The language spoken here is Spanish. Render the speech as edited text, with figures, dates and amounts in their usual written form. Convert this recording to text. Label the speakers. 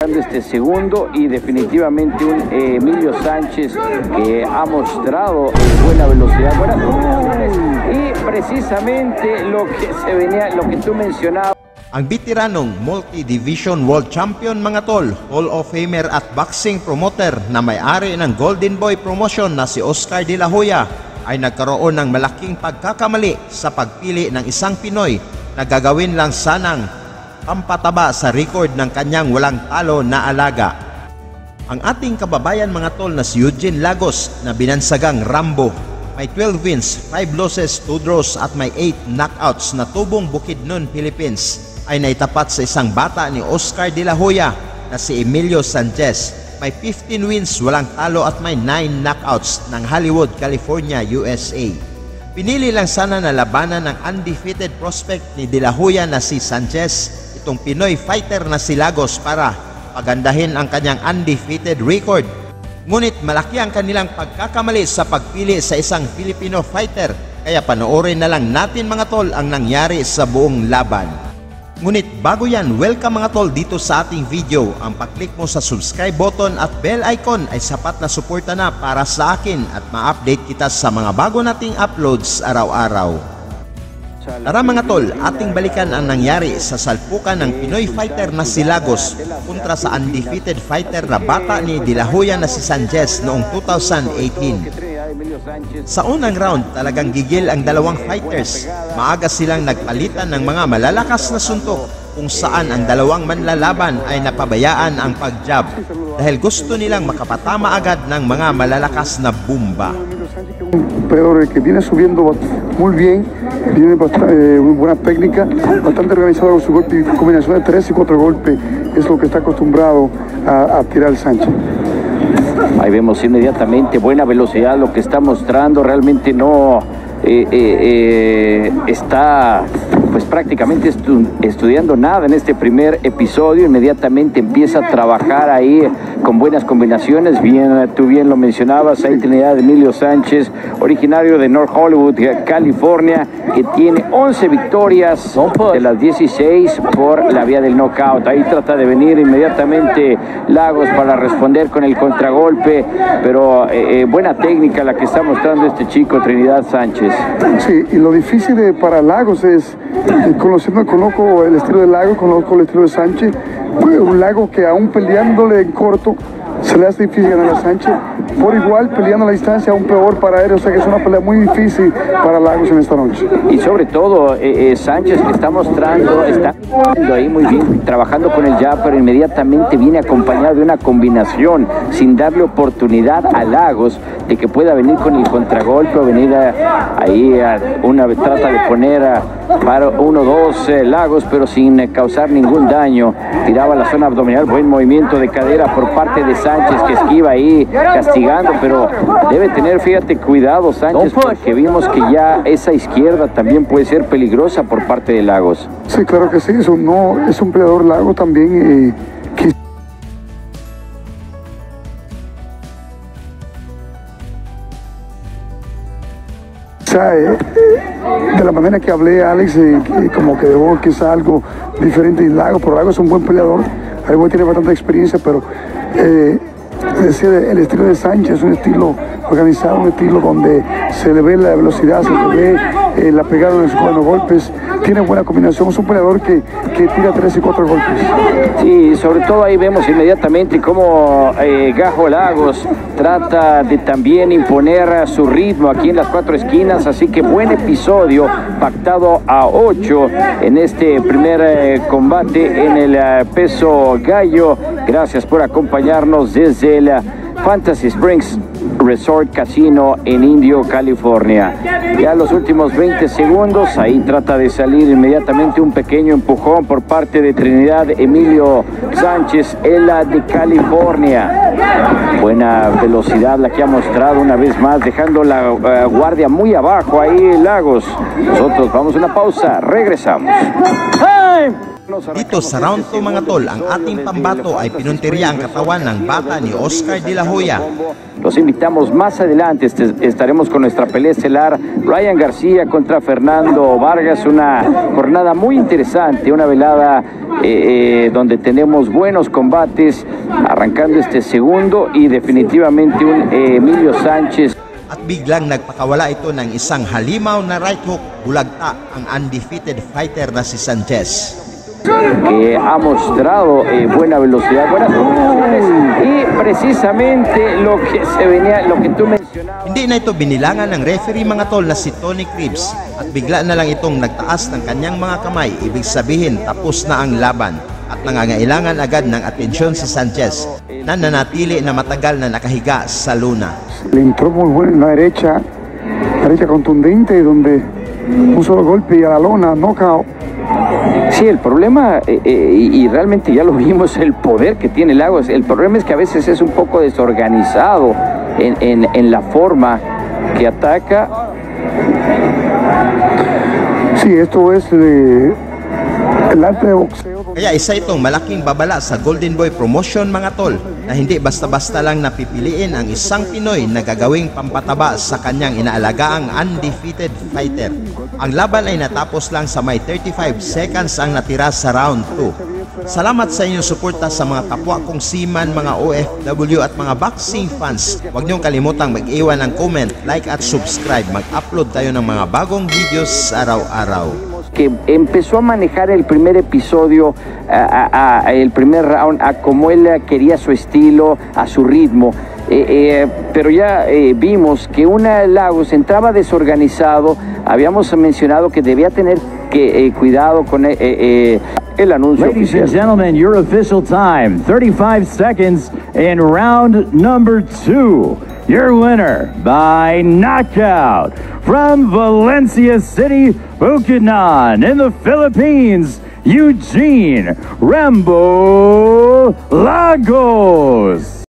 Speaker 1: este segundo y definitivamente un Emilio Sánchez que ha mostrado buena velocidad, buenas condiciones y precisamente lo que tú mencionabas.
Speaker 2: Ang veteranong multi-division world champion mga tol, Hall of Famer at boxing promoter na may-ari ng Golden Boy Promotion na si Oscar De La Hoya ay nagkaroon ng malaking pagkakamali sa pagpili ng isang Pinoy na gagawin lang sanang pampataba sa record ng kanyang walang talo na alaga. Ang ating kababayan mga tol na si Eugene Lagos na binansagang Rambo, may 12 wins, 5 losses, 2 draws at may 8 knockouts na tubong Bukidnon, Philippines ay naitapat sa isang bata ni Oscar De La Hoya na si Emilio Sanchez. May 15 wins, walang talo at may 9 knockouts ng Hollywood, California, USA. Pinili lang sana na labanan ng undefeated prospect ni De La Hoya na si Sanchez, itong Pinoy fighter na si Lagos para pagandahin ang kanyang undefeated record. Ngunit malaki ang kanilang pagkakamali sa pagpili sa isang Filipino fighter, kaya panoorin na lang natin mga tol ang nangyari sa buong laban. Ngunit bago yan, welcome mga tol dito sa ating video. Ang pag-click mo sa subscribe button at bell icon ay sapat na suporta na para sa akin at ma-update kita sa mga bago nating uploads araw-araw. Tara mga tol, ating balikan ang nangyari sa salpukan ng Pinoy fighter na si Lagos kontra sa undefeated fighter na bata ni De La Hoya na si Sanchez noong 2018. Sa unang round, talagang gigil ang dalawang fighters. Maaga silang nagpalitan ng mga malalakas na suntok kung saan ang dalawang manlalaban ay napabayaan ang pag-jab dahil gusto nilang makapatama agad ng mga malalakas na bomba.
Speaker 3: Pero que viene subiendo muy bien, tiene muy buena técnica, bastante organizado con su golpe, combinación de 3 y 4 golpes, es lo que está acostumbrado a tirar Sánchez.
Speaker 1: Ahí vemos inmediatamente buena velocidad, lo que está mostrando realmente no está pues prácticamente estudiando nada en este primer episodio. Inmediatamente empieza a trabajar ahí con buenas combinaciones. Bien, tú bien lo mencionabas, ahí Trinidad de Emilio Sánchez, originario de North Hollywood, California, que tiene 11 victorias de las 16 por la vía del knockout. Ahí trata de venir inmediatamente Lagos para responder con el contragolpe, pero buena técnica la que está mostrando este chico Trinidad Sánchez.
Speaker 3: Sí, y lo difícil para Lagos es, conozco el estilo de Lagos, conozco el estilo de Sánchez, un Lagos que aún peleándole en corto, se le hace difícil ganar a Sánchez, por igual peleando a la distancia aún peor para él, o sea que es una pelea muy difícil para Lagos en esta noche.
Speaker 1: Y sobre todo Sánchez que está mostrando, está ahí muy bien, trabajando con el jab, pero inmediatamente viene acompañado de una combinación, sin darle oportunidad a Lagos de que pueda venir con el contragolpe, venir trata de poner para 1-2 Lagos, pero sin causar ningún daño, tiraba la zona abdominal, buen movimiento de cadera por parte de Sánchez que esquiva ahí, castigando, pero debe tener, fíjate, cuidado Sánchez, porque vimos que ya esa izquierda también puede ser peligrosa por parte de Lagos.
Speaker 3: Sí, claro que sí, es un peleador Lagos también, de la manera que hablé Alex, como que dejó quizá algo diferente en Lagos, pero Lagos es un buen peleador, tiene bastante experiencia, pero el estilo de Sánchez es un estilo organizado, un estilo donde se le ve la velocidad, se le ve la pegada de sus buenos golpes, tiene buena combinación, es un peleador que tira 3 y 4 golpes.
Speaker 1: Sí, sobre todo ahí vemos inmediatamente cómo Gajo Lagos trata de también imponer su ritmo aquí en las 4 esquinas, así que buen episodio, pactado a 8 en este primer combate en el peso gallo. Gracias por acompañarnos desde el Fantasy Springs Resort Casino en Indio, California. Ya los últimos 20 segundos, ahí trata de salir inmediatamente un pequeño empujón por parte de Trinidad Emilio Sánchez, el de California. Buena velocidad la que ha mostrado una vez más, dejando la guardia muy abajo ahí Lagos. Nosotros vamos a una pausa, regresamos. ¡Hey!
Speaker 2: Dito sa round 2 mga tol, ang ating pambato ay pinuntirya ang katawan ng bata ni Oscar De La Hoya.
Speaker 1: Los invitamos más adelante, estaremos con nuestra pelea estelar Ryan García contra Fernando Vargas, una jornada muy interesante, una velada donde tenemos buenos combates, arrancando este segundo y definitivamente un Emilio Sánchez.
Speaker 2: At biglang nagpakawala ito ng isang halimaw na right hook, bulagta ang undefeated fighter na si Sanchez.
Speaker 1: Que ha mostrado buena velocidad, buenas condiciones y precisamente lo que tú mencionabas.
Speaker 2: Hindi na ito binilangan ng referee mga tol na si Tony Cribs at bigla na lang itong nagtaas ng kanyang mga kamay, ibig sabihin tapos na ang laban at nangangailangan agad ng atensyon si Sanchez na nanatili na matagal na nakahiga sa luna.
Speaker 3: Le entró muy bueno en la derecha contundente, donde un solo golpe y a la lona, knockout.
Speaker 1: Sí, el problema, y realmente ya lo vimos, el poder que tiene Lagos, el problema es que a veces es un poco desorganizado en la forma que ataca.
Speaker 3: Sí, esto es el arte de boxeo.
Speaker 2: Kaya isa itong malaking babala sa Golden Boy Promotion mga tol, na hindi basta-basta lang napipiliin ang isang Pinoy na gagawing pampataba sa kanyang inaalagaang undefeated fighter. Ang laban ay natapos lang sa may 35 seconds ang natira sa round 2. Salamat sa inyong suporta sa mga kapwa kong seaman, mga OFW at mga boxing fans. Huwag niyong kalimutang mag-iwan ng comment, like at subscribe. Mag-upload tayo ng mga bagong videos araw-araw.
Speaker 1: Que empezó a manejar el primer episodio, el primer round, a como él quería su estilo, a su ritmo. Pero ya vimos que Lagos entraba desorganizado. Habíamos mencionado que debía tener cuidado con el anuncio
Speaker 4: Ladies
Speaker 1: oficial.
Speaker 4: and gentlemen, your official time, 35 seconds in round number 2. Your winner by knockout from Valencia City, Bukidnon in the Philippines, Eugene Rambo Lagos.